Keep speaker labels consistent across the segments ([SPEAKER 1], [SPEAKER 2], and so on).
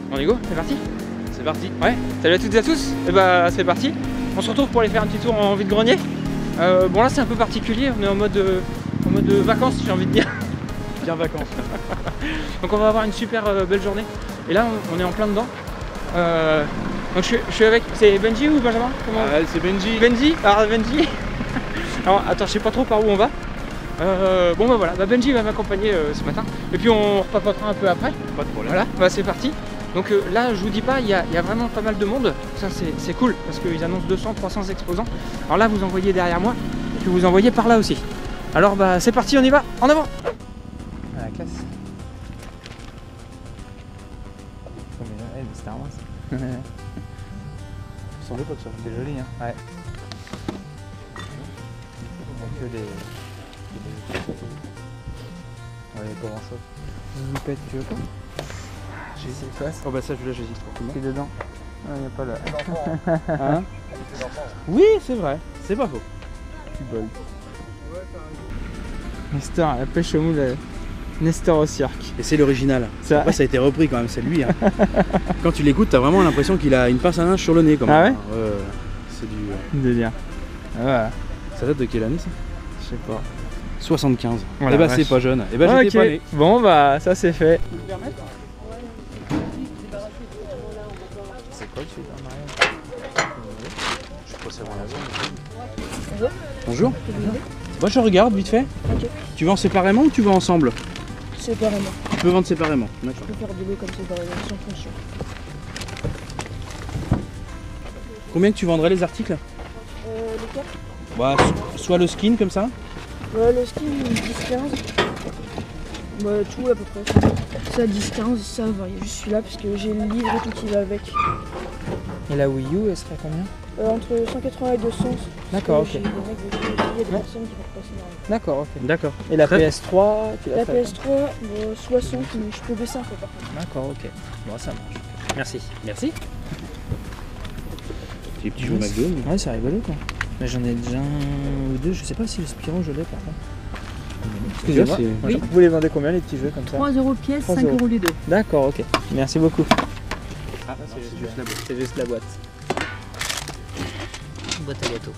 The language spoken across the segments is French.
[SPEAKER 1] On est go, c'est parti?
[SPEAKER 2] C'est parti.
[SPEAKER 1] Ouais, salut à toutes et à tous. Et bah c'est parti. On se retrouve pour aller faire un petit tour en vide-grenier. Bon là c'est un peu particulier, on est en mode vacances, j'ai envie de dire.
[SPEAKER 2] Bien vacances.
[SPEAKER 1] Donc on va avoir une super belle journée. Et là on est en plein dedans. Donc je suis avec, c'est Benji ou Benjamin? Comment...
[SPEAKER 2] c'est Benji.
[SPEAKER 1] Benji. Alors Benji. Alors attends, je sais pas trop par où on va. Bon bah voilà, Benji va m'accompagner ce matin. Et puis on repapotera un peu après.
[SPEAKER 2] Pas de problème.
[SPEAKER 1] Voilà, bah c'est parti. Donc là je vous dis pas, il y a vraiment pas mal de monde. Ça c'est cool parce qu'ils annoncent 200-300 exposants. Alors là vous en voyez derrière moi, et puis vous en voyez par là aussi. Alors bah c'est parti, on y va, en avant. À la classe. C'est Star Wars.
[SPEAKER 2] Sans doute pas que ça.
[SPEAKER 1] C'est joli hein. Ouais. Que des... Ouais, pas grand chose. Vous pète, tu veux pas? J'hésite pas.
[SPEAKER 2] Oh bah ça je j'hésite fortement.
[SPEAKER 1] C'est dedans. Ah, y a pas là.
[SPEAKER 2] Hein? Oui c'est vrai, c'est pas faux.
[SPEAKER 1] Tu bol. Nestor, la pêche au moule, Nestor au cirque.
[SPEAKER 2] Et c'est l'original. Après ça a été repris quand même, c'est lui. Hein. Quand tu l'écoutes, t'as vraiment l'impression qu'il a une pince à linge sur le nez. Comme
[SPEAKER 1] ah ouais,
[SPEAKER 2] c'est du...
[SPEAKER 1] délire. Ah ouais.
[SPEAKER 2] Ça date de quelle année ça?
[SPEAKER 1] Je sais pas.
[SPEAKER 2] 75.
[SPEAKER 1] Voilà,
[SPEAKER 2] et bah c'est pas jeune. Et bah j'étais pas né.
[SPEAKER 1] Bon bah ça c'est fait. C'est quoi tu dans
[SPEAKER 2] Je crois que c'est vraiment la zone. Bonjour. Moi je regarde vite fait.
[SPEAKER 3] Ok.
[SPEAKER 2] Tu vends séparément ou tu vends ensemble?
[SPEAKER 3] Séparément.
[SPEAKER 2] Tu peux vendre séparément.
[SPEAKER 3] Je peux faire des lots comme séparément sans fonction.
[SPEAKER 2] Combien que tu vendrais les articles?
[SPEAKER 3] Les 4.
[SPEAKER 2] Bah, soit le skin comme ça.
[SPEAKER 3] Le skin 10-15. Bah, tout à peu près. Ça 10-15, ça varie. Je suis là parce que j'ai le livre et tout qui va avec.
[SPEAKER 1] Et la Wii U elle serait combien?
[SPEAKER 3] Entre 180 et 200.
[SPEAKER 1] D'accord, ok.
[SPEAKER 3] Il y a des personnes qui vont passer derrière.
[SPEAKER 1] D'accord, ok.
[SPEAKER 2] D'accord.
[SPEAKER 1] Et la PS3 tu
[SPEAKER 3] La PS3, 60, mais je peux baisser un peu par contre.
[SPEAKER 1] D'accord, ok. Bon ça marche. Merci.
[SPEAKER 2] Merci. C'est des petits jeux McDo.
[SPEAKER 1] Ouais, c'est rigolo quoi. Mais j'en ai déjà un ou deux, je sais pas si le Spyro je l'ai par contre. Excusez-moi.
[SPEAKER 3] Oui.
[SPEAKER 1] Vous les vendez combien les petits jeux comme ça?
[SPEAKER 3] 3 € pièce, 5 € les deux.
[SPEAKER 1] D'accord, ok. Merci beaucoup.
[SPEAKER 2] Ah, c'est juste la boîte.
[SPEAKER 1] C'est juste la boîte. Boîte à gâteau.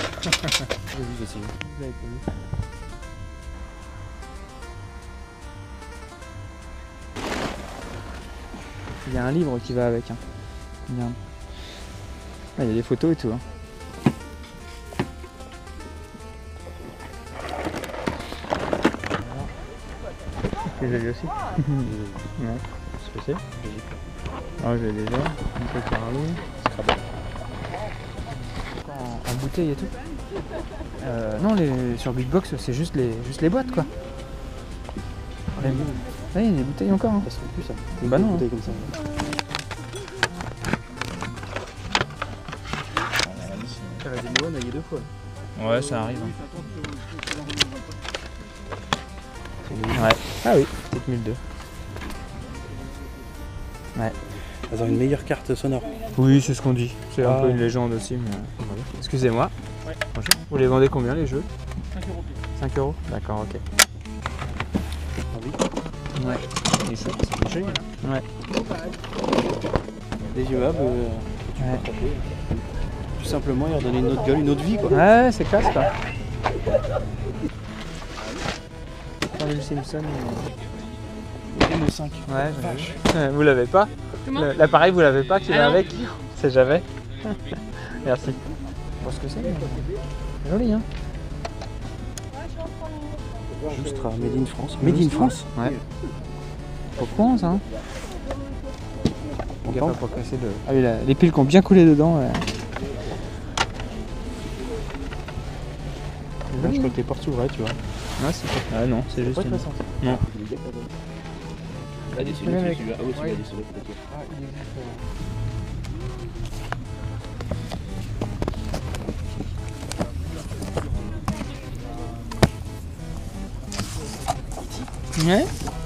[SPEAKER 1] Il y a un livre qui va avec. Hein. Regarde. Ah, il y a des photos et tout. Hein. C'est joli aussi. Ouais. Ce que c'est. Ah, j'ai déjà. Un peu parlé. En bouteille et tout. Non, sur Big Box, c'est juste les boîtes quoi. Ah, il y a des bouteilles encore. Hein.
[SPEAKER 2] Ça se trouve plus ça.
[SPEAKER 1] Bah non.
[SPEAKER 2] Bouteille comme ça. Ça va des moines, il y a 2 fois.
[SPEAKER 1] Ouais, ça arrive. Hein. Ouais. Ah oui, peut-être 1002. Ouais.
[SPEAKER 2] Elles ont une meilleure carte sonore.
[SPEAKER 1] Oui, c'est ce qu'on dit. C'est un
[SPEAKER 2] Ah.
[SPEAKER 1] peu une légende aussi. Mais... Excusez-moi. Ouais. Bonjour. Vous les vendez combien les jeux?
[SPEAKER 3] 5 € pièce.
[SPEAKER 1] 5 €. D'accord, ok.
[SPEAKER 2] Ah oui.
[SPEAKER 1] Ouais. Et ça, c'est des jeux. Ouais.
[SPEAKER 2] Des jeux hub, tu peux attraper. Tout simplement, leur donner une autre gueule, une autre vie quoi.
[SPEAKER 1] Ouais, c'est classe quoi. Attendez le Simpson.
[SPEAKER 2] Demo 5.
[SPEAKER 1] Ouais, vous l'avez pas? L'appareil, vous l'avez pas qui va avec? C'est jamais. Merci. Je pense que c'est joli, hein?
[SPEAKER 2] Justra, Made in France. Made in France?
[SPEAKER 1] Ouais. Trop con ça, hein?
[SPEAKER 2] Content.
[SPEAKER 1] Gaffe à pas casser le... Ah oui, les piles qui ont bien coulé dedans. Ouais.
[SPEAKER 2] Là, je crois que les portes s'ouvraient, tu vois.
[SPEAKER 1] Ouais, c'est pas... Ah non, c'est juste...
[SPEAKER 2] Pas très senti.
[SPEAKER 1] Non.
[SPEAKER 2] Ah, des celui-là. Ah oui, celui-là, des celui-là, peut-être.
[SPEAKER 1] Ouais.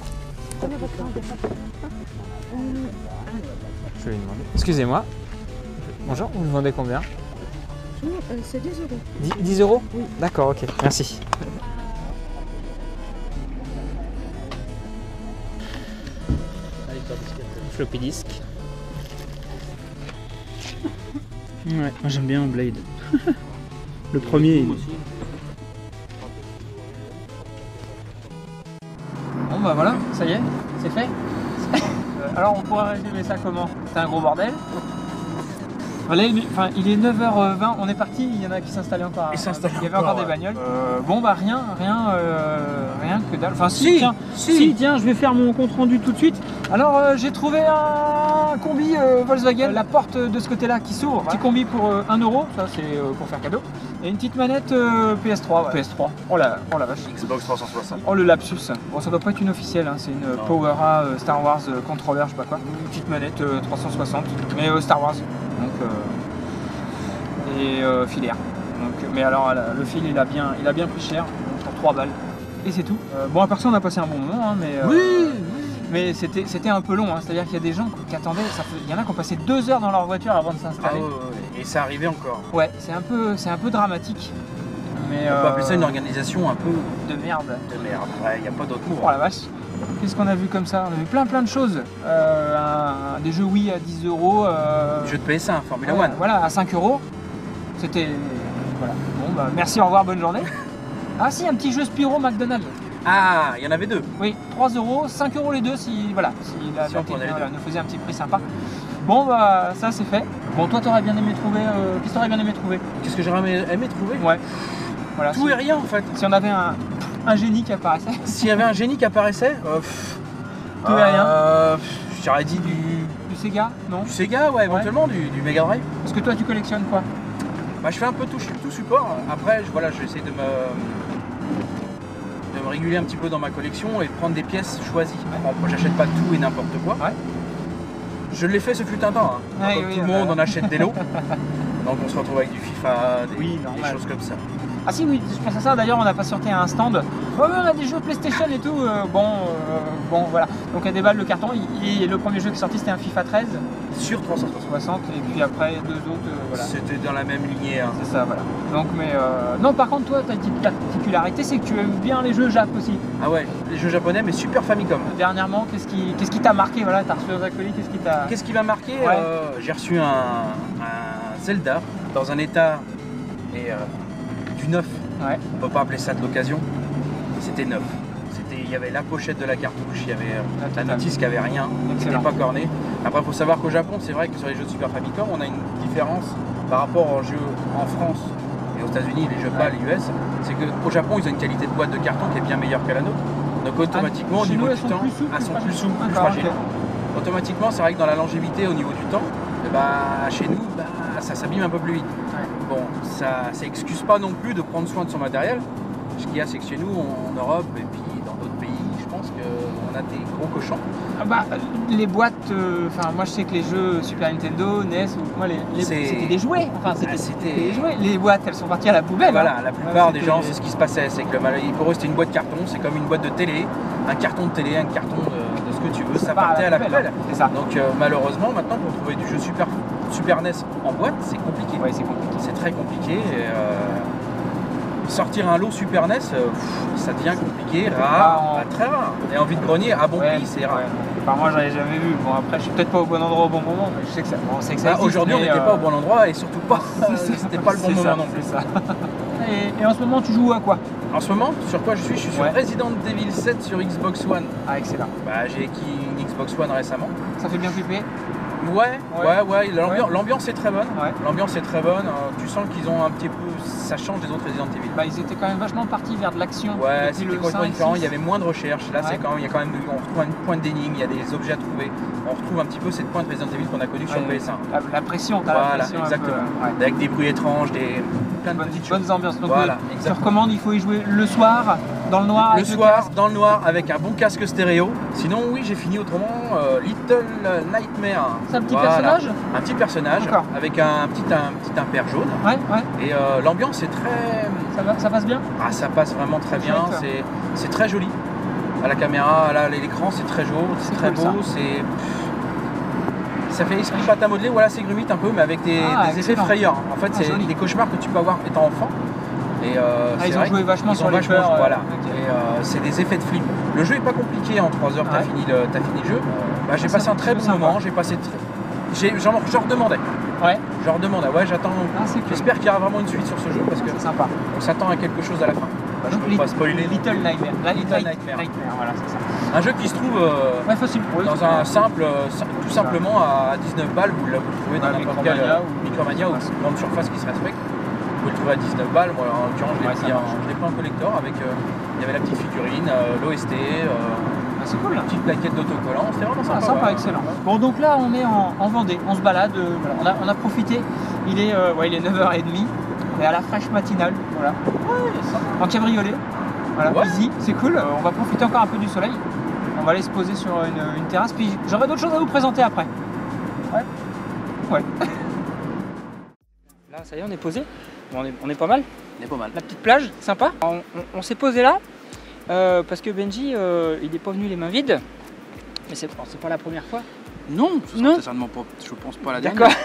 [SPEAKER 1] Je vais lui demander. Excusez-moi. Bonjour, vous le vendez combien?
[SPEAKER 3] C'est 10 €.
[SPEAKER 1] 10 €?
[SPEAKER 3] Oui.
[SPEAKER 1] D'accord, ok. Merci. Floppy disk. Ouais, moi j'aime bien Blade. Le premier. Bon bah voilà, ça y est, c'est fait. Alors on pourrait résumer ça comment? C'est un gros bordel. Là, il est 9h20, on est parti, il y en a qui s'installaient encore. Il y avait encore des bagnoles. Bon bah rien que dalle. Enfin si, tiens, je vais faire mon compte rendu tout de suite. Alors j'ai trouvé un combi Volkswagen, la porte de ce côté-là qui s'ouvre. Petit combi pour 1 €, ça c'est pour faire cadeau. Et une petite manette PS3. Ouais. PS3. Oh la vache.
[SPEAKER 2] Xbox 360.
[SPEAKER 1] Oh le lapsus. Bon ça doit pas être une officielle, hein. C'est une PowerA Star Wars controller, je sais pas quoi. Une petite manette 360, mais Star Wars. Donc filaire. Donc, mais alors le fil il a bien pris cher, pour 3 balles. Et c'est tout. Bon à part ça on a passé un bon moment, hein, mais mais c'était un peu long, hein. C'est-à-dire qu'il y a des gens qui attendaient, il y en a qui ont passé 2 heures dans leur voiture avant de s'installer.
[SPEAKER 2] Et ça arrivait encore.
[SPEAKER 1] Ouais, c'est un peu dramatique. Mais
[SPEAKER 2] on peut appeler ça une organisation un peu
[SPEAKER 1] de merde.
[SPEAKER 2] De merde, ouais, il n'y a pas d'autre mot.
[SPEAKER 1] Oh la vache. Qu'est-ce qu'on a vu comme ça? On a vu plein de choses. Des jeux Wii à 10 €.
[SPEAKER 2] Des jeux de PS1, Formula 1.
[SPEAKER 1] Voilà, à 5 €. C'était... Voilà. Bon bah merci, au revoir, bonne journée. Ah si, un petit jeu Spyro McDonald's.
[SPEAKER 2] Ah, il y en avait 2.
[SPEAKER 1] Oui, 3 €, 5 € les deux si la nous faisait un petit prix sympa. Bon bah ça c'est fait. Bon toi t'aurais bien aimé trouver... Qu'est-ce que t'aurais bien aimé trouver?
[SPEAKER 2] Qu'est-ce que j'aurais aimé trouver?
[SPEAKER 1] Ouais. Voilà,
[SPEAKER 2] tout et rien en fait.
[SPEAKER 1] Si on avait un génie qui apparaissait.
[SPEAKER 2] S'il y avait un génie qui apparaissait,
[SPEAKER 1] tout et rien.
[SPEAKER 2] J'aurais dit du
[SPEAKER 1] Sega, non?
[SPEAKER 2] Du Sega, ouais, éventuellement, du Mega Drive.
[SPEAKER 1] Parce que toi tu collectionnes quoi?
[SPEAKER 2] Bah, je fais un peu tout support. Après, j'essaie de me réguler un petit peu dans ma collection et de prendre des pièces choisies. Bon, j'achète pas tout et n'importe quoi. Ouais. Je l'ai fait, ce fut un temps. Hein. Comme tout le monde, on achète des lots. Donc on se retrouve avec du FIFA, des choses comme ça.
[SPEAKER 1] Ah si oui, je pense à ça, d'ailleurs on a pas sorti un stand. Oh oui, on a des jeux PlayStation et tout, bon voilà. Donc il y a des balles, le carton, le premier jeu qui est sorti c'était un FIFA 13.
[SPEAKER 2] Sur 360.
[SPEAKER 1] Et puis après 2 autres, voilà.
[SPEAKER 2] C'était dans la même lignée. Hein.
[SPEAKER 1] C'est ça, voilà. Donc mais non par contre toi, ta petite particularité c'est que tu aimes bien les jeux Jap aussi.
[SPEAKER 2] Ah ouais, les jeux japonais mais Super Famicom.
[SPEAKER 1] Dernièrement, qu'est-ce qui t'a marqué? Voilà, t'as reçu un acolyte, qu'est-ce qui
[SPEAKER 2] m'a marqué? J'ai reçu un Zelda dans un état du neuf. Ouais. On peut pas appeler ça de l'occasion. C'était neuf. Il y avait la pochette de la cartouche, il y avait la notice qui avait rien, c'était pas corné. Après il faut savoir qu'au Japon, c'est vrai que sur les jeux de Super Famicom, on a une différence par rapport aux jeux en France et aux États-Unis, les jeux PAL, les US, c'est qu'au Japon ils ont une qualité de boîte de carton qui est bien meilleure que la nôtre. Donc automatiquement au niveau du temps, elles sont plus souples, plus fragiles. Automatiquement c'est vrai que dans la longévité au niveau du temps, chez nous ça s'abîme un peu plus vite. Bon, ça excuse pas non plus de prendre soin de son matériel. Ce qu'il y a, c'est que chez nous, en Europe et puis dans d'autres pays, je pense qu'on a des gros cochons.
[SPEAKER 1] Les boîtes, moi je sais que les jeux Super Nintendo, NES, c'était des jouets. C'était des jouets. Les boîtes, elles sont parties à la poubelle.
[SPEAKER 2] Voilà, la plupart des gens, c'est ce qui se passait. C'est que pour eux, c'était une boîte carton, c'est comme une boîte de télé, un carton de télé, un carton de ce que tu veux, ça partait à la poubelle.
[SPEAKER 1] C'est ça.
[SPEAKER 2] Donc malheureusement, maintenant, pour trouver du jeu Super NES en boîte, c'est compliqué.
[SPEAKER 1] Ouais, c'est compliqué.
[SPEAKER 2] C'est très compliqué. Et, sortir un lot Super NES, ça devient compliqué, rare, très rare. Et en vide-grenier, à bon prix, c'est rare.
[SPEAKER 1] Enfin, moi, j'en ai jamais vu. Bon, après, je suis peut-être pas au bon endroit au bon moment, mais je sais que ça, existe.
[SPEAKER 2] Aujourd'hui, on n'était pas au bon endroit et surtout pas, c'était pas le bon moment non plus.
[SPEAKER 1] Ça. Et en ce moment, tu joues à quoi?
[SPEAKER 2] En ce moment, sur quoi je suis sur Resident Evil 7 sur Xbox One.
[SPEAKER 1] Ah, excellent.
[SPEAKER 2] J'ai acquis une Xbox One récemment.
[SPEAKER 1] Ça fait bien flipper?
[SPEAKER 2] Ouais. L'ambiance est très bonne. Ouais. L'ambiance est très bonne. Tu sens qu'ils ont un petit peu, ça change des autres Resident Evil.
[SPEAKER 1] Ils étaient quand même vachement partis vers de l'action.
[SPEAKER 2] Ouais, c'était complètement différent. Il y avait moins de recherche. Là, il y a quand même, on retrouve une pointe d'énigme. Il y a des objets à trouver. On retrouve un petit peu cette pointe Resident Evil qu'on a connue sur PS1.
[SPEAKER 1] La pression.
[SPEAKER 2] Voilà, exactement. Avec des bruits étranges, plein de
[SPEAKER 1] bonnes ambiances. Donc, tu recommandes, il faut y jouer le soir, dans le noir.
[SPEAKER 2] Dans le noir, avec un bon casque stéréo. Sinon, oui, j'ai fini autrement. Little Nightmare.
[SPEAKER 1] C'est un petit personnage?
[SPEAKER 2] Un petit personnage avec un petit impair jaune. Et l'ambiance est très...
[SPEAKER 1] Ça passe bien?
[SPEAKER 2] Ah, ça passe vraiment très bien. C'est très joli. À la caméra, là, l'écran, c'est très jaune, c'est très beau. Ça fait esprit pâte à modeler, voilà, c'est grumite un peu, mais avec des effets frayeurs. En fait, c'est des cauchemars que tu peux avoir étant enfant. Et
[SPEAKER 1] ils ont joué vachement sur les peurs.
[SPEAKER 2] Voilà. Et c'est des effets de flip. Le jeu est pas compliqué, en 3 heures, t'as fini le jeu. J'ai passé un très bon moment, j'en redemandais.
[SPEAKER 1] Ouais.
[SPEAKER 2] Je leur demande, ah ouais, j'attends. J'espère qu'il y aura vraiment une suite sur ce jeu parce que
[SPEAKER 1] c'est sympa.
[SPEAKER 2] On s'attend à quelque chose à la fin. Bah, je peux pas spoiler.
[SPEAKER 1] Little Nightmare. Little Nightmare, voilà, c'est ça.
[SPEAKER 2] Un jeu qui se trouve
[SPEAKER 1] facile pour eux,
[SPEAKER 2] dans un simple, tout simplement à 19 balles, vous le trouvez dans n'importe quel Micromania ou grande surface qui se respecte. Vous pouvez le trouver à 19 balles. Moi, en l'occurrence, je l'ai pris en collector avec. Il y avait la petite figurine, l'OST.
[SPEAKER 1] C'est cool.
[SPEAKER 2] Une petite plaquette d'autocollant, c'était vraiment sympa.
[SPEAKER 1] Sympa, excellent. Bon, donc là on est en Vendée, on se balade, voilà. on a profité, il est 9h30, et à la fraîche matinale, voilà. En cabriolet, voilà, easy, c'est cool. On va profiter encore un peu du soleil, on va aller se poser sur une terrasse, puis j'aurai d'autres choses à vous présenter après. Ouais. Là ça y est, on est posé, bon, on est pas mal.
[SPEAKER 2] On est pas mal.
[SPEAKER 1] La petite plage, sympa. On s'est posé là. Parce que Benji, il n'est pas venu les mains vides, mais c'est pas la première fois.
[SPEAKER 2] Non, certainement pas, je pense pas la dernière.
[SPEAKER 1] D'accord.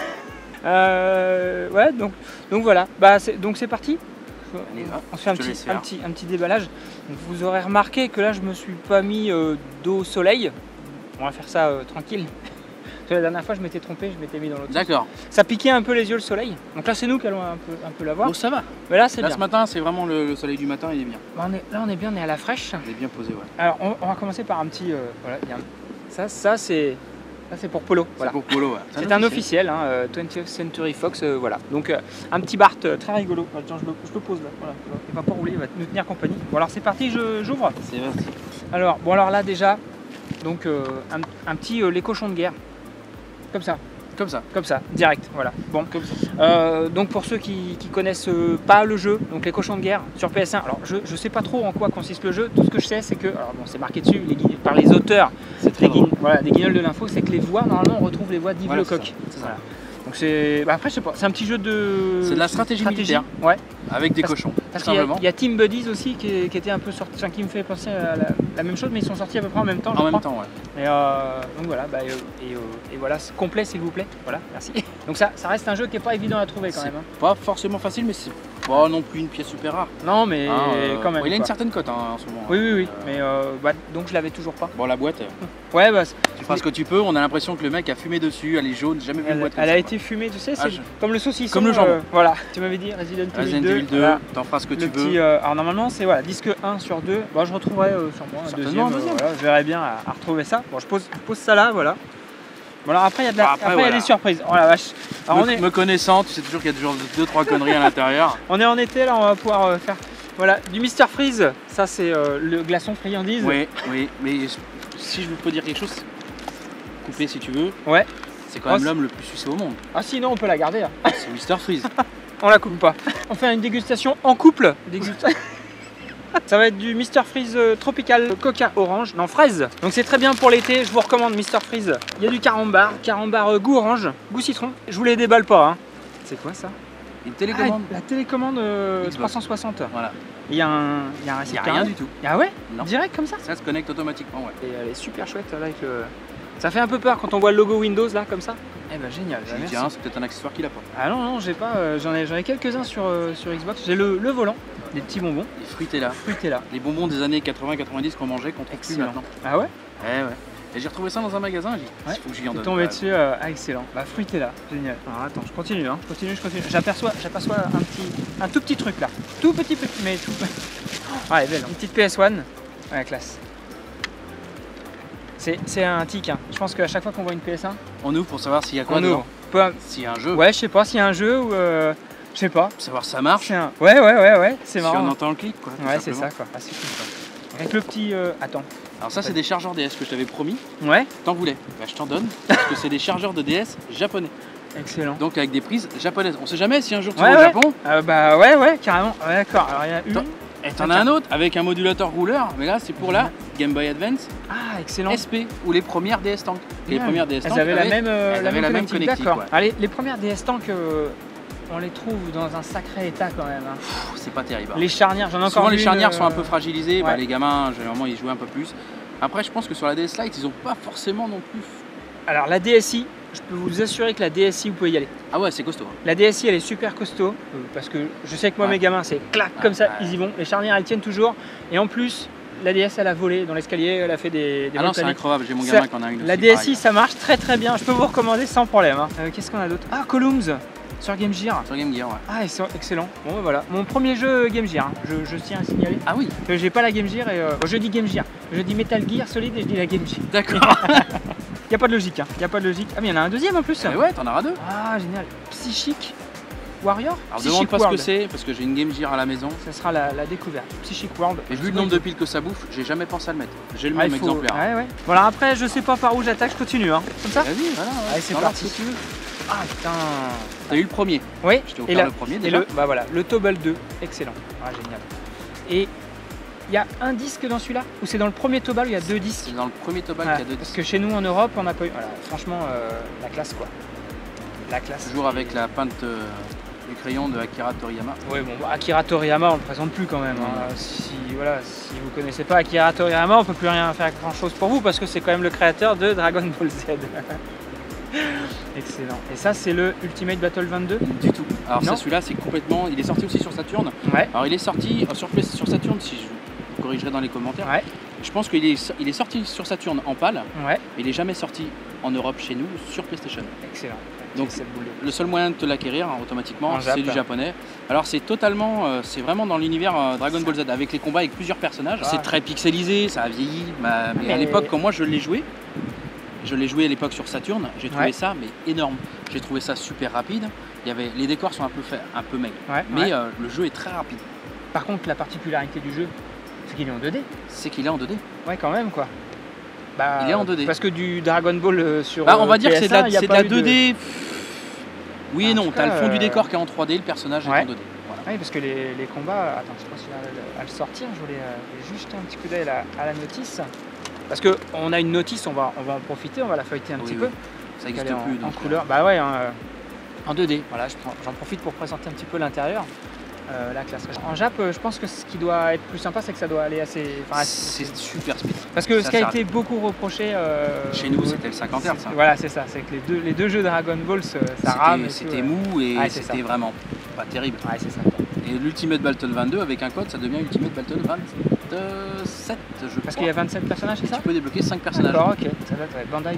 [SPEAKER 1] Ouais, donc voilà. Bah, donc c'est parti.
[SPEAKER 2] Allez,
[SPEAKER 1] on se fait un petit déballage. Donc, vous aurez remarqué que là, je me suis pas mis dos au soleil. On va faire ça tranquille. Parce que la dernière fois, je m'étais trompé, je m'étais mis dans l'autre.
[SPEAKER 2] D'accord.
[SPEAKER 1] Ça piquait un peu les yeux le soleil. Donc là, c'est nous qui allons un peu la voir.
[SPEAKER 2] Bon, ça va.
[SPEAKER 1] Mais là, c'est bien.
[SPEAKER 2] Là, ce matin, c'est vraiment le soleil du matin, il est bien.
[SPEAKER 1] Bah, là, on est bien, on est à la fraîche.
[SPEAKER 2] Il est bien posé, ouais.
[SPEAKER 1] Alors, on va commencer par un petit. Voilà, ça c'est pour Polo. Voilà.
[SPEAKER 2] C'est pour Polo, ouais.
[SPEAKER 1] C'est un officiel, 20th Century Fox, voilà. Donc, un petit Bart très rigolo. Attends, je le pose là. Voilà. Il va pas rouler, il va nous tenir compagnie. Bon, alors c'est parti, j'ouvre.
[SPEAKER 2] C'est parti.
[SPEAKER 1] Alors là, déjà, donc, un petit les cochons de guerre. Comme ça, direct, voilà. Bon, comme ça. Donc pour ceux qui connaissent pas le jeu, donc les cochons de guerre sur PS1, alors je sais pas trop en quoi consiste le jeu, tout ce que je sais c'est que, alors bon c'est marqué dessus par les auteurs des Guignols de l'info, c'est que les voix, normalement on retrouve les voix d'Yves Lecoq. Voilà. Donc c'est, après je sais pas, c'est un petit jeu de...
[SPEAKER 2] C'est de la stratégie militaire,
[SPEAKER 1] ouais.
[SPEAKER 2] Avec des cochons.
[SPEAKER 1] Parce qu'il y a Team Buddies aussi qui était un peu sorti, qui me fait penser à la même chose, mais ils sont sortis à peu près en même temps.
[SPEAKER 2] En même temps, ouais.
[SPEAKER 1] Et donc voilà, et voilà, complet s'il vous plaît. Voilà, merci. Donc ça reste un jeu qui est pas évident à trouver quand même.
[SPEAKER 2] Pas forcément facile, mais c'est pas non plus une pièce super rare.
[SPEAKER 1] Non, mais quand même.
[SPEAKER 2] Il a une certaine cote en ce moment.
[SPEAKER 1] Oui. Mais donc je l'avais toujours pas.
[SPEAKER 2] Bon, la boîte.
[SPEAKER 1] Ouais, bah.
[SPEAKER 2] Tu feras ce que tu peux. On a l'impression que le mec a fumé dessus, elle est jaune, jamais vu une boîte.
[SPEAKER 1] Elle a été fumée, tu sais, c'est comme le saucisson.
[SPEAKER 2] Comme le jambon.
[SPEAKER 1] Voilà. Tu m'avais dit Resident Evil 2.
[SPEAKER 2] T'en feras ce que tu veux.
[SPEAKER 1] Alors normalement c'est disque 1 sur 2. Bon, je retrouverai sur moi un deuxième. Voilà, je verrai bien à retrouver ça. Bon, je pose ça là, voilà. Bon, alors après il y a des surprises. Oh la vache. Alors,
[SPEAKER 2] me connaissant, tu sais toujours qu'il y a toujours 2-3 conneries à l'intérieur.
[SPEAKER 1] On est en été là, on va pouvoir faire du Mr Freeze. Ça c'est le glaçon friandise.
[SPEAKER 2] Oui, mais si je peux dire quelque chose, couper si tu veux.
[SPEAKER 1] Ouais.
[SPEAKER 2] C'est quand même l'homme le plus sucé au monde.
[SPEAKER 1] Ah sinon on peut la garder là.
[SPEAKER 2] C'est Mr Freeze.
[SPEAKER 1] On la coupe pas. On fait une dégustation en couple. Ça va être du Mr Freeze tropical coca orange, non fraise. Donc c'est très bien pour l'été, je vous recommande Mr Freeze. Il y a du carambar goût orange, goût citron. Je vous les déballe pas. Hein. C'est quoi ça?
[SPEAKER 2] Une télécommande.
[SPEAKER 1] La télécommande 360.
[SPEAKER 2] Voilà.
[SPEAKER 1] Il y a un récepteur.
[SPEAKER 2] Il n'y a rien du tout.
[SPEAKER 1] Ah ouais?
[SPEAKER 2] Non.
[SPEAKER 1] Direct comme ça?
[SPEAKER 2] Ça se connecte automatiquement, ouais.
[SPEAKER 1] Et elle est super chouette là avec le... Ça fait un peu peur quand on voit le logo Windows là comme ça. Eh ben génial.
[SPEAKER 2] Tiens, c'est peut-être un accessoire qu'il a pas.
[SPEAKER 1] Ah non, j'ai pas. J'en ai quelques-uns sur Xbox. J'ai le volant, des petits bonbons.
[SPEAKER 2] Les Fruitella.
[SPEAKER 1] Les
[SPEAKER 2] bonbons des années 80-90 qu'on mangeait, qu'on trouve plus maintenant.
[SPEAKER 1] Ah ouais?
[SPEAKER 2] Ouais. Et j'ai retrouvé ça dans un magasin, il faut que j'y en donne.
[SPEAKER 1] Tombé dessus, excellent. Bah Fruitella, génial. Alors attends, je continue. J'aperçois un tout petit truc là. Tout petit, mais tout. Ah, elle est belle. Une petite PS1. Ouais, classe. C'est un tic, hein. Je pense qu'à chaque fois qu'on voit une PS1,
[SPEAKER 2] on ouvre pour savoir s'il y a quoi dedans. S'il y a un jeu.
[SPEAKER 1] Ouais, je sais pas s'il y a un jeu ou je sais pas.
[SPEAKER 2] Pour savoir si ça marche.
[SPEAKER 1] Ouais, c'est marrant.
[SPEAKER 2] Si on entend le clic, quoi.
[SPEAKER 1] Ouais, c'est ça, quoi. Ah, c'est cool, quoi. Avec le petit. Attends.
[SPEAKER 2] Alors ça, c'est des chargeurs DS que je t'avais promis.
[SPEAKER 1] Ouais.
[SPEAKER 2] T'en voulais. Bah, je t'en donne parce que c'est des chargeurs de DS japonais.
[SPEAKER 1] Excellent.
[SPEAKER 2] Donc avec des prises japonaises. On sait jamais si un jour tu vas au Japon.
[SPEAKER 1] Bah ouais, carrément. Ouais, d'accord. Alors il y a une.
[SPEAKER 2] Et t'en as un autre avec un modulateur rouleur, mais là c'est pour la Game Boy Advance.
[SPEAKER 1] Ah, excellent.
[SPEAKER 2] SP ou les premières DS Tank. Les premières DS Tank
[SPEAKER 1] avaient la même connectique. D'accord.
[SPEAKER 2] Ouais.
[SPEAKER 1] Allez, les premières DS Tank, on les trouve dans un sacré état quand même. Hein.
[SPEAKER 2] C'est pas terrible.
[SPEAKER 1] Les charnières, j'en ai encore vu.
[SPEAKER 2] Souvent les charnières sont un peu fragilisées. Bah, les gamins, généralement, ils jouaient un peu plus. Après, je pense que sur la DS Lite, ils ont pas forcément non plus.
[SPEAKER 1] Alors la DSi, je peux vous assurer que la DSi, vous pouvez y aller.
[SPEAKER 2] Ah ouais, c'est costaud.
[SPEAKER 1] La DSi, elle est super costaud parce que je sais que moi, mes gamins, c'est clac comme ça, ils y vont. Les charnières, elles tiennent toujours. Et en plus, la DS elle a volé dans l'escalier, elle a fait des
[SPEAKER 2] Ah non, c'est
[SPEAKER 1] volcaniques.
[SPEAKER 2] incroyable, j'ai mon gamin qui en a une.
[SPEAKER 1] La
[SPEAKER 2] aussi,
[SPEAKER 1] DSi
[SPEAKER 2] pareil.
[SPEAKER 1] ça marche très bien, je peux vous recommander sans problème. Hein. Qu'est-ce qu'on a d'autre? Ah, Columns sur Game Gear.
[SPEAKER 2] Sur Game Gear, ouais.
[SPEAKER 1] Ah, excellent. Bon, bah, voilà, mon premier jeu Game Gear, hein. je tiens à signaler.
[SPEAKER 2] Ah oui,
[SPEAKER 1] J'ai pas la Game Gear et je dis Game Gear, je dis Metal Gear Solid et je dis la Game Gear.
[SPEAKER 2] d'accord.
[SPEAKER 1] Y a pas de logique, hein. Y a pas de logique. Ah, mais il y en a un deuxième en plus.
[SPEAKER 2] Mais ouais, t'en auras deux.
[SPEAKER 1] Ah, génial. Psychic Warrior.
[SPEAKER 2] Alors
[SPEAKER 1] Psychic
[SPEAKER 2] demande pas ce
[SPEAKER 1] World.
[SPEAKER 2] que c'est, parce que j'ai une Game Gear à la maison.
[SPEAKER 1] Ça sera la découverte. Psychic World.
[SPEAKER 2] Et vu le nombre de piles que ça bouffe, j'ai jamais pensé à le mettre. J'ai le même exemplaire.
[SPEAKER 1] Ouais. Voilà, après, je sais pas par où j'attaque, je continue. Hein. Comme ça.
[SPEAKER 2] Vas-y, voilà.
[SPEAKER 1] Allez, c'est
[SPEAKER 2] Dans
[SPEAKER 1] parti.
[SPEAKER 2] l'ordre que tu veux.
[SPEAKER 1] Ah, putain.
[SPEAKER 2] T'as eu le premier.
[SPEAKER 1] Oui,
[SPEAKER 2] Je t'ai
[SPEAKER 1] et,
[SPEAKER 2] offert le premier
[SPEAKER 1] et
[SPEAKER 2] déjà.
[SPEAKER 1] bah voilà, le Tobal 2, excellent. Ah, génial. Et il y a un disque dans celui-là? Ou c'est dans le premier Tobal où il y a deux disques?
[SPEAKER 2] C'est dans le premier Tobal
[SPEAKER 1] Ah,
[SPEAKER 2] qu'il y a deux
[SPEAKER 1] parce
[SPEAKER 2] disques.
[SPEAKER 1] que chez nous en Europe, on n'a pas eu. Voilà, franchement, la classe quoi. La classe.
[SPEAKER 2] Toujours avec la peinte du crayon de Akira Toriyama.
[SPEAKER 1] Oui, bon, Akira Toriyama, on le présente plus quand même. Hein. Si vous connaissez pas Akira Toriyama, on peut plus rien faire grand chose pour vous parce que c'est quand même le créateur de Dragon Ball Z. Excellent. Et ça, c'est le Ultimate Battle 22?
[SPEAKER 2] Du tout. Alors
[SPEAKER 1] Non.
[SPEAKER 2] ça, celui-là, c'est complètement. Il est sorti aussi sur Saturn.
[SPEAKER 1] Ouais.
[SPEAKER 2] Alors il est sorti sur Saturn, si je vous corrigerai dans les commentaires.
[SPEAKER 1] Ouais.
[SPEAKER 2] Je pense qu'il est sorti sur Saturn en PAL,
[SPEAKER 1] Ouais.
[SPEAKER 2] mais il n'est jamais sorti en Europe chez nous sur PlayStation.
[SPEAKER 1] Excellent.
[SPEAKER 2] Donc,
[SPEAKER 1] cette boule.
[SPEAKER 2] Le seul moyen de te l'acquérir automatiquement,
[SPEAKER 1] En
[SPEAKER 2] c'est
[SPEAKER 1] Jap.
[SPEAKER 2] du japonais. Alors c'est totalement, c'est vraiment dans l'univers Dragon Ball Z avec les combats avec plusieurs personnages.
[SPEAKER 1] Ah.
[SPEAKER 2] C'est très pixelisé, ça a vieilli. Mais à l'époque, quand moi je l'ai joué à l'époque sur Saturn, j'ai trouvé
[SPEAKER 1] Ouais.
[SPEAKER 2] ça mais énorme. J'ai trouvé ça super rapide. Les décors sont un peu maigres,
[SPEAKER 1] Ouais.
[SPEAKER 2] mais
[SPEAKER 1] Ouais.
[SPEAKER 2] le jeu est très rapide.
[SPEAKER 1] Par contre, la particularité du jeu, c'est qu'il est en 2D.
[SPEAKER 2] C'est qu'il est en 2D.
[SPEAKER 1] Ouais, quand même quoi. Bah,
[SPEAKER 2] Il est en 2D.
[SPEAKER 1] Parce que du Dragon Ball sur.
[SPEAKER 2] On va dire que c'est de
[SPEAKER 1] PS1,
[SPEAKER 2] la,
[SPEAKER 1] il y a
[SPEAKER 2] c'est de
[SPEAKER 1] pas
[SPEAKER 2] la
[SPEAKER 1] eu
[SPEAKER 2] 2D. Oui et
[SPEAKER 1] En
[SPEAKER 2] non,
[SPEAKER 1] tout
[SPEAKER 2] t'as
[SPEAKER 1] cas,
[SPEAKER 2] le fond du décor qui est en 3D, le personnage
[SPEAKER 1] Ouais.
[SPEAKER 2] est en 2D. Voilà.
[SPEAKER 1] Oui, parce que les combats. Attends, je pense à le sortir. Je voulais juste jeter un petit coup d'œil à la notice. Parce qu'on a une notice, on va en profiter, on va la feuilleter un petit peu.
[SPEAKER 2] Ça n'existe
[SPEAKER 1] Elle est
[SPEAKER 2] plus.
[SPEAKER 1] en
[SPEAKER 2] donc,
[SPEAKER 1] couleur. Bah ouais, hein, en 2D. Voilà, j'en profite pour présenter un petit peu l'intérieur. La classe. En Jap, je pense que ce qui doit être plus sympa, c'est que ça doit aller assez.
[SPEAKER 2] c'est super speed.
[SPEAKER 1] Parce que
[SPEAKER 2] Ça,
[SPEAKER 1] ce qui a
[SPEAKER 2] ça
[SPEAKER 1] été beaucoup reproché.
[SPEAKER 2] Chez nous, c'était le 50 Hz. Hein.
[SPEAKER 1] Voilà, c'est ça. C'est que les deux jeux Dragon Ball, ça rame.
[SPEAKER 2] C'était mou et
[SPEAKER 1] Ouais, c'est
[SPEAKER 2] c'était
[SPEAKER 1] ça.
[SPEAKER 2] vraiment pas terrible.
[SPEAKER 1] Ouais, c'est ça.
[SPEAKER 2] Et l'Ultimate Battle 22, avec un code, ça devient Ultimate Battle 27, je crois.
[SPEAKER 1] Parce qu'il y a 27 personnages, c'est ça?
[SPEAKER 2] Tu peux débloquer 5 personnages.
[SPEAKER 1] D'accord, ok. Ça doit être Bandai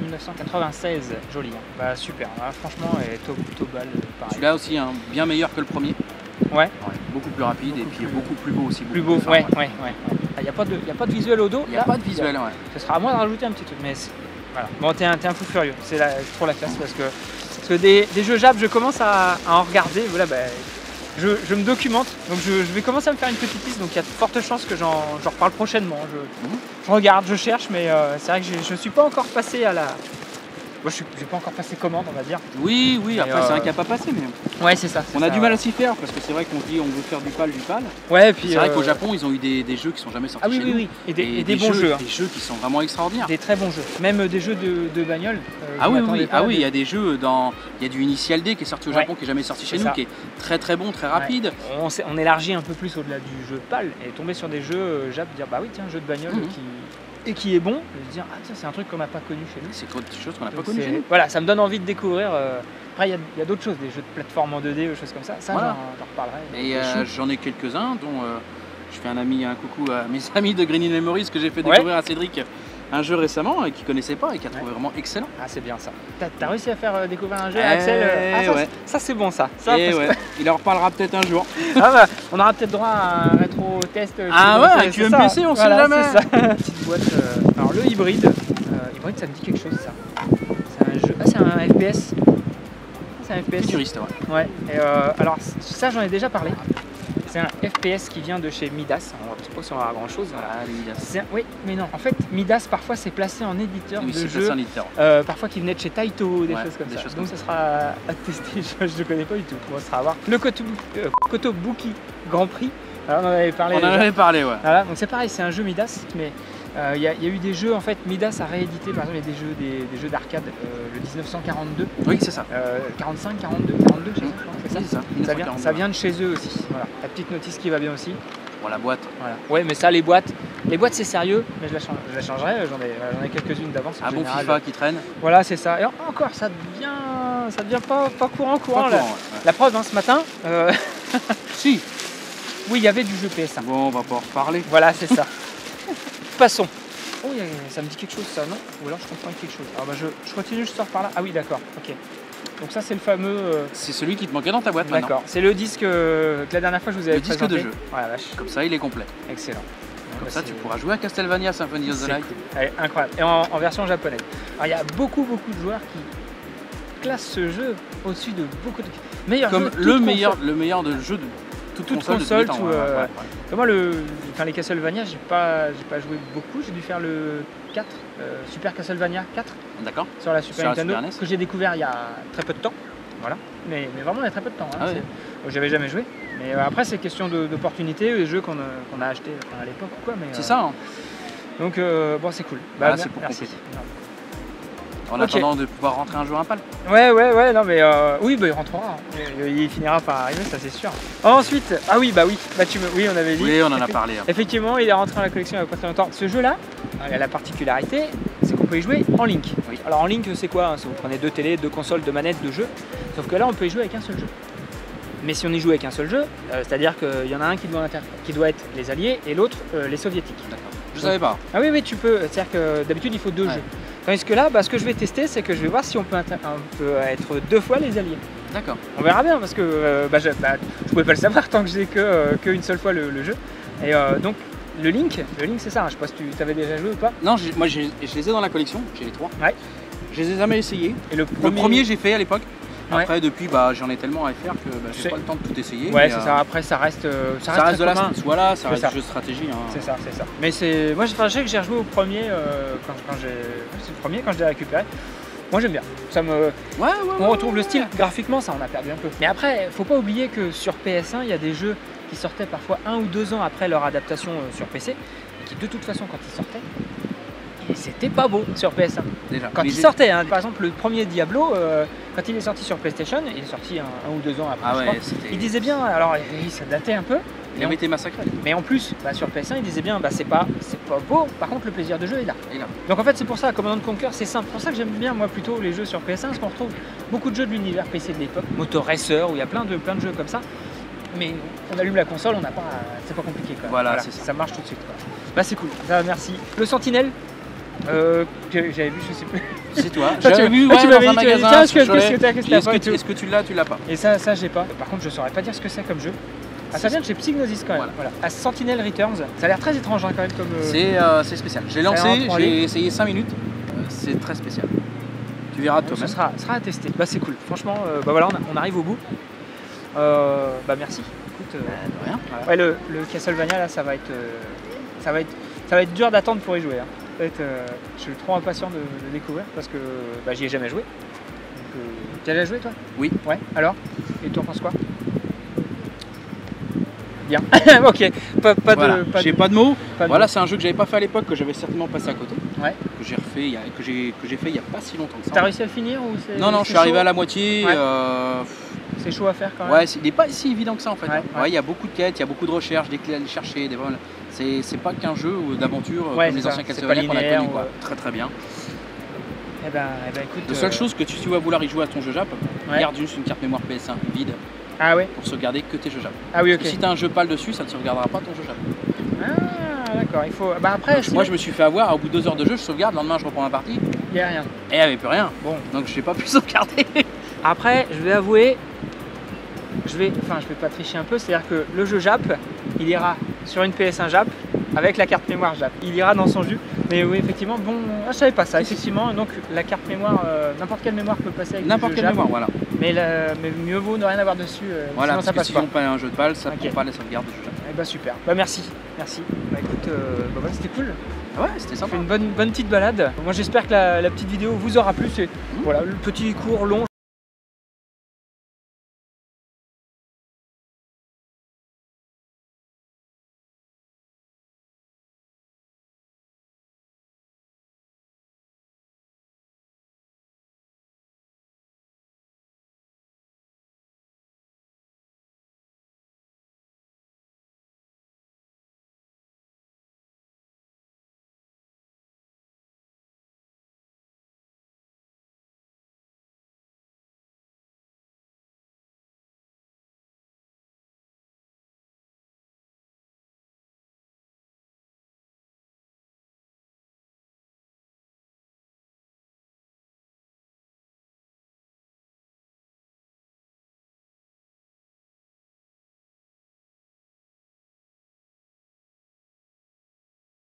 [SPEAKER 1] 1996. Joli. Hein. Bah super. Hein. Franchement, et Tobal, pareil.
[SPEAKER 2] Celui-là aussi, hein, bien meilleur que le premier.
[SPEAKER 1] Ouais.
[SPEAKER 2] Beaucoup plus rapide et puis beaucoup plus beau aussi.
[SPEAKER 1] Plus
[SPEAKER 2] beaucoup
[SPEAKER 1] beau.
[SPEAKER 2] fin,
[SPEAKER 1] Ouais. Il n'y a pas de visuel au dos.
[SPEAKER 2] Il n'y a
[SPEAKER 1] là.
[SPEAKER 2] pas de visuel, ouais.
[SPEAKER 1] Ce sera à moi de rajouter un petit truc. Mais voilà. Bon, t'es un fou furieux. C'est trop la classe parce que des jeux Jap, je commence à en regarder. Voilà, bah, je me documente. Donc je vais commencer à me faire une petite liste. Donc il y a de fortes chances que j'en reparle prochainement. Je regarde, je cherche, mais c'est vrai que je ne suis pas encore passé à la. Moi, je n'ai pas encore passé commande, on va dire.
[SPEAKER 2] Oui, après c'est un
[SPEAKER 1] cap.
[SPEAKER 2] cap à passer, mais
[SPEAKER 1] Ouais, c'est ça.
[SPEAKER 2] on a du mal à s'y faire parce que c'est vrai qu'on dit on veut faire du PAL.
[SPEAKER 1] Ouais, et puis.
[SPEAKER 2] C'est vrai qu'au Japon, ils ont eu des jeux qui sont jamais sortis
[SPEAKER 1] Ah oui,
[SPEAKER 2] chez
[SPEAKER 1] oui,
[SPEAKER 2] nous.
[SPEAKER 1] oui. Et des bons jeux. Hein.
[SPEAKER 2] Des jeux qui sont vraiment extraordinaires.
[SPEAKER 1] Des très bons jeux. Même des jeux de bagnole.
[SPEAKER 2] Ah oui, il y a des jeux il y a du Initial D qui est sorti au Japon, qui est jamais sorti chez
[SPEAKER 1] C'est
[SPEAKER 2] nous,
[SPEAKER 1] ça.
[SPEAKER 2] qui est très très bon, très rapide.
[SPEAKER 1] Ouais. On élargit un peu plus au-delà du jeu PAL et tomber sur des jeux Jap, dire bah oui, tiens, jeu de bagnole qui est bon, et se dire ah tiens, c'est un truc qu'on n'a pas connu chez nous.
[SPEAKER 2] C'est quelque chose qu'on n'a pas
[SPEAKER 1] Donc
[SPEAKER 2] connu chez nous.
[SPEAKER 1] voilà, ça me donne envie de découvrir. Après, il y a d'autres choses, des jeux de plateforme en 2D, des choses comme ça. Ça,
[SPEAKER 2] Voilà.
[SPEAKER 1] j'en reparlerai.
[SPEAKER 2] Et
[SPEAKER 1] Des shoots.
[SPEAKER 2] j'en ai quelques-uns, dont je fais un coucou à mes amis de Green in Memories que j'ai fait découvrir à Cédric un jeu récemment et qui ne connaissait pas et qui a trouvé vraiment excellent.
[SPEAKER 1] Ah, c'est bien ça. T'as réussi à faire découvrir un jeu
[SPEAKER 2] Eh
[SPEAKER 1] à Axel
[SPEAKER 2] ouais.
[SPEAKER 1] Ça c'est bon ça.
[SPEAKER 2] Et ouais, il en reparlera peut-être un jour.
[SPEAKER 1] Ah bah, on aura peut-être droit à un rétro test.
[SPEAKER 2] Ah ouais, avec UMPC, on sait jamais.
[SPEAKER 1] C'est ça. Petite boîte. Alors le hybride, ça me dit quelque chose ça. C'est un jeu. Ah, c'est un FPS. C'est un FPS.
[SPEAKER 2] Futuriste, ouais.
[SPEAKER 1] Ouais. Et alors ça j'en ai déjà parlé. C'est un FPS qui vient de chez Midas. On va pas savoir grand chose. Oui, mais non. En fait, Midas parfois c'est placé en éditeur de jeux. Parfois qui venait de chez Taito, des choses comme ça. Donc ça sera à tester. Je ne connais pas du tout. On sera à voir. Le Kotobuki Grand Prix. Alors, on en avait parlé.
[SPEAKER 2] Ouais.
[SPEAKER 1] Voilà, donc c'est pareil, c'est un jeu Midas, mais il y a eu des jeux, en fait, Midas a réédité, par exemple, il y a des jeux d'arcade, le 1942.
[SPEAKER 2] Oui, c'est ça.
[SPEAKER 1] 45, 42, 42, je sais pas, c'est ça.
[SPEAKER 2] Oui, c'est ça.
[SPEAKER 1] Ça vient de chez eux aussi. Voilà, la petite notice qui va bien aussi.
[SPEAKER 2] Pour la boîte.
[SPEAKER 1] Voilà. Ouais, mais ça, les boîtes c'est sérieux, mais je la changerai. J'en ai quelques-unes d'avance.
[SPEAKER 2] Un bon FIFA qui traîne.
[SPEAKER 1] Voilà, c'est ça. Et encore, ça devient pas courant
[SPEAKER 2] Pas
[SPEAKER 1] là.
[SPEAKER 2] ouais.
[SPEAKER 1] La preuve, hein, ce matin.
[SPEAKER 2] Si.
[SPEAKER 1] Oui, il y avait du jeu PS1.
[SPEAKER 2] Bon, on va pas en reparler.
[SPEAKER 1] Voilà, c'est ça. Passons. Oh, ça me dit quelque chose ça, non? Ou alors je comprends quelque chose. Alors bah je continue, je sors par là. Ah oui, d'accord, ok. Donc ça c'est le fameux...
[SPEAKER 2] C'est celui qui te manquait dans ta boîte maintenant.
[SPEAKER 1] D'accord, c'est le disque que la dernière fois je vous avais présenté.
[SPEAKER 2] Le disque de jeu.
[SPEAKER 1] Ouais, la vache.
[SPEAKER 2] Comme ça il est complet.
[SPEAKER 1] Excellent.
[SPEAKER 2] Comme ça tu pourras jouer à Castlevania Symphony of the Night.
[SPEAKER 1] Cool. Allez, incroyable. Et en version japonaise. Alors il y a beaucoup de joueurs qui classent ce jeu au-dessus de beaucoup de... Meilleur
[SPEAKER 2] comme
[SPEAKER 1] jeu,
[SPEAKER 2] le meilleur de jeu de toute console.
[SPEAKER 1] Moi, les Castlevania, j'ai pas joué beaucoup. J'ai dû faire le 4, Super Castlevania 4.
[SPEAKER 2] D'accord.
[SPEAKER 1] Sur la Super Nintendo,
[SPEAKER 2] Super NES.
[SPEAKER 1] que j'ai découvert il y a très peu de temps. Voilà. Mais vraiment, il y a très peu de temps. Hein.
[SPEAKER 2] Ah ouais.
[SPEAKER 1] J'avais jamais joué. Mais après, c'est question d'opportunité, les jeux qu'on a achetés à l'époque.
[SPEAKER 2] C'est ça. Hein.
[SPEAKER 1] Donc, bon, c'est cool.
[SPEAKER 2] C'est pour
[SPEAKER 1] merci.
[SPEAKER 2] compléter. En attendant de pouvoir rentrer un jour impal.
[SPEAKER 1] Ouais, non mais oui, bah, il rentrera. Il finira par arriver, ça c'est sûr. Ensuite, oui, oui, on avait dit.
[SPEAKER 2] Oui, on en a parlé. Hein.
[SPEAKER 1] Effectivement, il est rentré dans la collection il n'y a pas très longtemps. Ce jeu-là, il a la particularité, c'est qu'on peut y jouer en link.
[SPEAKER 2] Oui.
[SPEAKER 1] Alors en link, c'est quoi? Vous prenez 2 télés, 2 consoles, 2 manettes, 2 jeux. Sauf que là, on peut y jouer avec un seul jeu. Mais si on y joue avec un seul jeu, c'est-à-dire qu'il y en a un qui doit être les Alliés et l'autre les Soviétiques.
[SPEAKER 2] D'accord. Je savais pas.
[SPEAKER 1] Ah oui, tu peux. C'est-à-dire que d'habitude, il faut 2 jeux. Tandis que là, ce que je vais tester, c'est que je vais voir si on peut être 2 fois les Alliés.
[SPEAKER 2] D'accord.
[SPEAKER 1] On verra bien parce que je pouvais pas le savoir tant que j'ai qu'une seule fois le jeu. Et donc le Link c'est ça. Je sais pas si tu avais déjà joué ou pas.
[SPEAKER 2] Non, moi je les ai dans la collection. J'ai les 3.
[SPEAKER 1] Ouais.
[SPEAKER 2] Je les ai jamais essayés.
[SPEAKER 1] Et le
[SPEAKER 2] premier j'ai fait à l'époque. Après,
[SPEAKER 1] Ouais.
[SPEAKER 2] depuis, j'en ai tellement à faire que j'ai pas le temps de tout essayer.
[SPEAKER 1] Ouais, c'est ça. Après, ça reste
[SPEAKER 2] de la voilà, ça reste
[SPEAKER 1] ça.
[SPEAKER 2] du jeu de stratégie. Hein.
[SPEAKER 1] C'est ça. Mais moi, je sais que j'ai rejoué au premier c'est le premier quand je l'ai récupéré. Moi, j'aime bien. Ça me. On retrouve le style. Graphiquement, ça, on a perdu un peu. Mais après, faut pas oublier que sur PS1, il y a des jeux qui sortaient parfois 1 ou 2 ans après leur adaptation sur PC, et qui de toute façon, quand ils sortaient, c'était pas beau sur PS1.
[SPEAKER 2] Déjà.
[SPEAKER 1] Quand il sortait, hein, par exemple le premier Diablo, quand il est sorti sur PlayStation, il est sorti 1 ou 2 ans après. Il disait bien, alors ça datait un peu.
[SPEAKER 2] Il avait été massacré.
[SPEAKER 1] Mais en plus, sur PS1, il disait bien, c'est pas beau, par contre le plaisir de jeu est là. Donc en fait c'est pour ça, Command & Conquer, c'est simple. C'est pour ça que j'aime bien moi plutôt les jeux sur PS1, parce qu'on retrouve beaucoup de jeux de l'univers PC de l'époque, Motor Racer, où il y a plein de jeux comme ça. Mais on allume la console, c'est pas compliqué quoi.
[SPEAKER 2] Voilà, c'est ça.
[SPEAKER 1] Ça marche tout de suite quoi. C'est cool, merci. Le Sentinelle, j'avais vu, je sais plus.
[SPEAKER 2] C'est toi.
[SPEAKER 1] J'avais
[SPEAKER 2] vu
[SPEAKER 1] dans un
[SPEAKER 2] magasin.
[SPEAKER 1] Est-ce
[SPEAKER 2] que tu l'as, tu l'as pas.
[SPEAKER 1] Et ça j'ai pas. Par contre, je saurais pas dire ce que c'est comme jeu. Ça vient de chez Psygnosis quand même. Voilà. Sentinel Returns. Ça a l'air très étrange quand même comme.
[SPEAKER 2] C'est spécial. J'ai lancé, j'ai essayé 5 minutes. C'est très spécial. Tu verras toi-même.
[SPEAKER 1] Ça sera à tester. C'est cool. Franchement, on arrive au bout. Merci. Écoute,
[SPEAKER 2] de rien.
[SPEAKER 1] Voilà. Ouais, le Castlevania là, ça va être dur d'attendre pour y jouer. Hein. Je suis trop impatient de le découvrir parce que j'y ai jamais joué. Tu as déjà joué toi?
[SPEAKER 2] Oui.
[SPEAKER 1] Ouais. Alors? Et tu en penses quoi? Bien. Ok.
[SPEAKER 2] J'ai pas de mots. Voilà, c'est un jeu que j'avais pas fait à l'époque, que j'avais certainement passé à côté.
[SPEAKER 1] Ouais.
[SPEAKER 2] Que j'ai refait, que j'ai fait il y a pas si longtemps que ça.
[SPEAKER 1] T'as réussi à le finir ou c'est?
[SPEAKER 2] Non, je suis arrivé à la moitié.
[SPEAKER 1] Ouais. C'est chaud à faire quand même.
[SPEAKER 2] Ouais, il n'est pas si évident que ça en fait.
[SPEAKER 1] Ouais.
[SPEAKER 2] Il y a beaucoup de quêtes, il y a beaucoup de recherches, des clés à aller chercher, c'est pas qu'un jeu d'aventure comme les anciens Castlevania qu'on a connus. Très très bien.
[SPEAKER 1] Eh ben, écoute.
[SPEAKER 2] La seule chose que tu vas vouloir y jouer à ton jeu Jap, garde juste une carte mémoire PS1 vide.
[SPEAKER 1] Ah ouais.
[SPEAKER 2] Pour sauvegarder que tes jeux Jap.
[SPEAKER 1] Ah oui, ok.
[SPEAKER 2] Si tu as un jeu PAL dessus, ça ne sauvegardera pas ton jeu Jap.
[SPEAKER 1] Ah d'accord, il faut. Après.
[SPEAKER 2] Moi je me suis fait avoir, au bout de 2 heures de jeu, je sauvegarde, le lendemain je reprends ma partie.
[SPEAKER 1] Il n'y a rien.
[SPEAKER 2] Et il n'y avait plus rien. Bon, donc je n'ai pas pu sauvegarder.
[SPEAKER 1] Après, je vais avouer, je vais pas tricher un peu, c'est-à-dire que le jeu Jap, il ira sur une PS1 Jap avec la carte mémoire Jap. Il ira dans son jus. Mais oui, effectivement, je savais pas ça, effectivement. Donc la carte mémoire, n'importe quelle mémoire peut passer avec
[SPEAKER 2] n'importe quelle mémoire, voilà.
[SPEAKER 1] Mais mieux vaut ne rien avoir dessus,
[SPEAKER 2] voilà,
[SPEAKER 1] sinon ça passe
[SPEAKER 2] si
[SPEAKER 1] pas.
[SPEAKER 2] on pas un jeu de balle, ça ne prend pas les sauvegardes de jeu Jap.
[SPEAKER 1] Super, merci. Écoute, c'était cool.
[SPEAKER 2] Ouais, c'était sympa.
[SPEAKER 1] On fait une bonne petite balade. Moi j'espère que la petite vidéo vous aura plu. C'est voilà, le petit cours long.